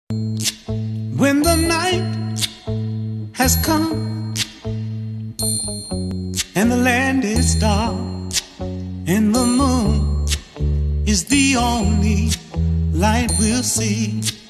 When the night has come and the land is dark and the moon is the only light we'll see,